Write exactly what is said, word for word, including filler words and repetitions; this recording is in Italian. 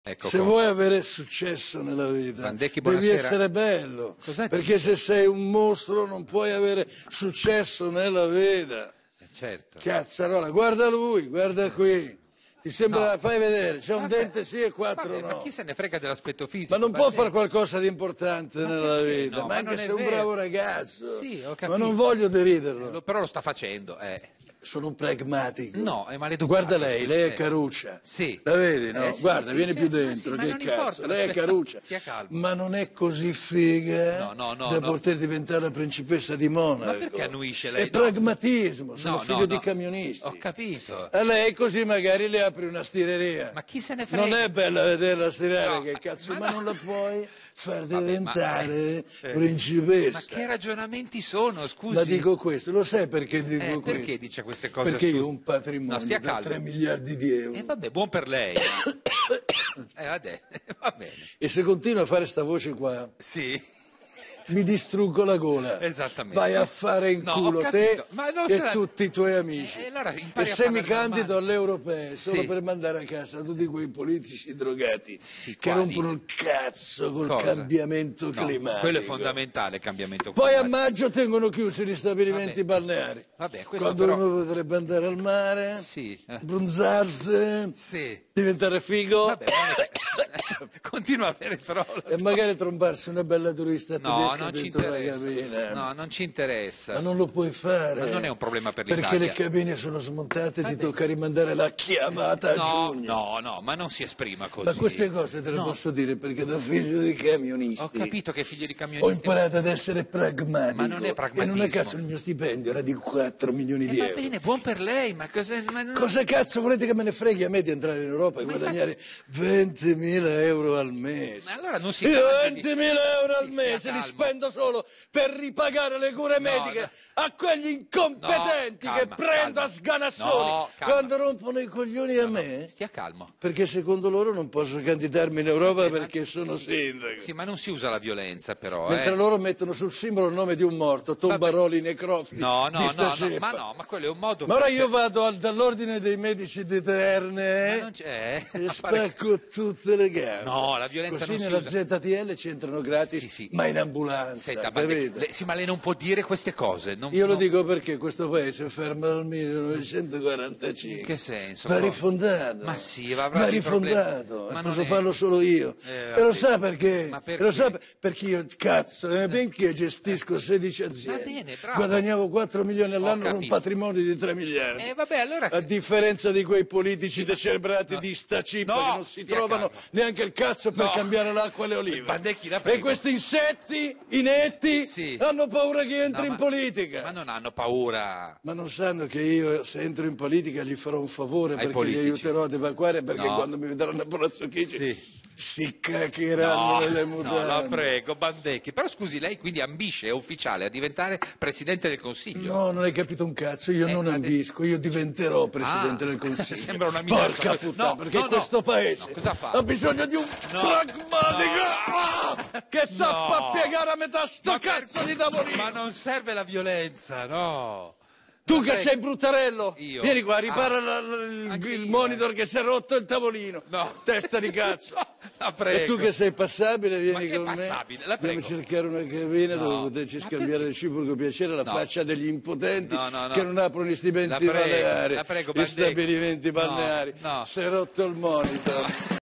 Ecco se qua. vuoi avere successo nella vita, Bandecchi, devi buonasera. essere bello, Cosa perché dice? se sei un mostro non puoi avere successo nella vita. Eh, certo. Cazzarola, guarda lui, guarda qui. Ti sembra, No. fai vedere, c'è un Vabbè, dente sì e quattro vabbè, no. Ma chi se ne frega dell'aspetto fisico? Ma non può Bandecchi? fare qualcosa di importante Ma nella perché vita, no? ma Ma anche non se è è un vero. bravo ragazzo. Sì, ho Ma capito. non voglio Eh, deriderlo. lo- però lo sta facendo, eh. Sono un pragmatico. No, è maleducato. Guarda lei, scusi, lei è eh. Caruccia. Sì. La vedi, no? Eh, sì, Guarda, sì, vieni sì, più ma dentro, sì, ma che non cazzo. importa, Lei è aspetta, Caruccia. stia calmo. Ma non è così figa No, no, no, da no. poter diventare la principessa di Monaco. Ma perché annuisce lei? È No. pragmatismo, sono No, figlio no, di no. camionisti. Ho capito. A lei così magari le apri una stireria. Ma chi se ne frega? Non è bella vedere la stireria, No, che cazzo, ma ma, no. non la puoi far Vabbè, diventare ma- eh, principessa. Ma che ragionamenti sono, scusi? Ma dico questo, lo sai perché dico Eh, questo? perché dice queste cose? Perché io assu- ho un patrimonio No, stia da calmo. tre miliardi di euro. E vabbè, buon per lei. eh, vabbè, va bene. E se continuo a fare sta voce qua, Sì, mi distruggo la gola. Esattamente. Vai a fare in No, culo ho te capito. Ma non e se la- tutti i tuoi amici. Eh, allora e impari a se mi parlare candido normale. alle europee solo Sì. per mandare a casa tutti quei politici drogati Sì, che quali? rompono il cazzo col Cosa? cambiamento No, climatico. quello è fondamentale, il cambiamento Poi a climatico. maggio tengono chiusi gli stabilimenti Vabbè. balneari. Vabbè, questo Quando però- uno potrebbe andare al mare, Sì, eh. bronzarsi, Sì. diventare figo Vabbè, ma- continua a avere però... e magari trombarsi una bella turista No, tedesca non ci dentro la interessa. cabina. No, non ci interessa. Ma non lo puoi fare. Ma non è un problema per Perché l'Italia. le cabine sono smontate e ti Vabbè. tocca rimandare la chiamata a No, giugno. no, no, ma non si esprima così. Ma queste cose te le No. posso dire perché da figlio di camionisti Ho capito che è figlio di ho camionisti. imparato ad essere pragmatico. Ma non è E non a pragmatismo. caso il mio stipendio era di quattro milioni Eh, di va euro. bene, buon per lei, ma cosa... Ma non- Cosa cazzo volete che me ne freghi a me di entrare in Europa e Ma guadagnare ventimila euro al mese? Ma allora non si Io parla di- ventimila euro al Sì, stia mese li calmo. spendo solo per ripagare le cure No, mediche no. a quegli incompetenti No, che calma, prendo calma. a sganassoni No, calma. quando rompono i coglioni a me. Stia calmo. Perché secondo loro non posso candidarmi in Europa perché sono sindaco. Sì, ma non si usa la violenza però, Mentre eh. loro mettono sul simbolo il nome di un morto, tombaroli necrofili No, no, di no, sta no, ceppa. ma no, ma quello è un modo... Ma ora per- io vado al- dall'ordine dei medici di Terne Ma non c'è... e a fare- spacco tutte le gambe. No, la violenza Così non si nella usa. Z T L ci entrano gratis, Sì, sì. ma in ambulanza. Senta, Bandecchi, capito? lei- sì, ma lei non può dire queste cose. Non, Io lo non- dico perché questo paese è fermo dal millenovecentoquarantacinque. In che senso? Va Cosa? rifondato. Ma sì, va- avrà va dei problemi. rifondato. Ma e non posso è- farlo solo io. Eh, e lo vabbè. sa perché? Ma E perché? lo sa per- perché io, cazzo, eh, benché gestisco sedici aziende. bene, bravo. Guadagnavo quattro milioni all'anno con un capito. patrimonio di tre miliardi. Eh, vabbè, allora... A differenza di quei politici decerebrati di sta cippa No, che non si stia trovano calmo. neanche il cazzo per No. cambiare l'acqua e le olive. Bandecchi, la E prego. questi insetti, inetti, Sì. hanno paura che io entri No, in ma- politica. Ma non hanno paura. Ma non sanno che io se entro in politica gli farò un favore Ai perché politici. li aiuterò ad evacuare perché No. quando mi vedranno a Palazzo Chigi Sì. si caccheranno No, nelle no, mutande. la prego, Bandecchi. Però scusi, lei quindi ambisce, è ufficiale, a diventare Presidente del Consiglio? No, non hai capito un cazzo, io Eh, non ma- ambisco, io diventerò Presidente Ah, del Consiglio. sembra una minaccia. Porca puttana, No, perché no, no. questo paese No, cosa fa? ha bisogno di un No, pragmatico no. che sappia No. piegare a metà sto Ma cazzo per- di tavolino. Ma non serve la violenza, no. Tu Ma che prego. sei bruttarello, Io? vieni qua, ripara Ah. la- la- il, Anche il io, monitor che si è rotto il tavolino. No. Testa di cazzo. La prego. E tu che sei passabile, vieni che con passabile? me. La Andiamo a prego. cercare una cabina No. dove poterci Ma scambiare perché? reciproco piacere alla No. faccia degli impotenti No, no, no. che non aprono gli stipendi La prego, balneari, la prego, gli Bandecchi. stabilimenti No, balneari. no. Si è rotto il monitor.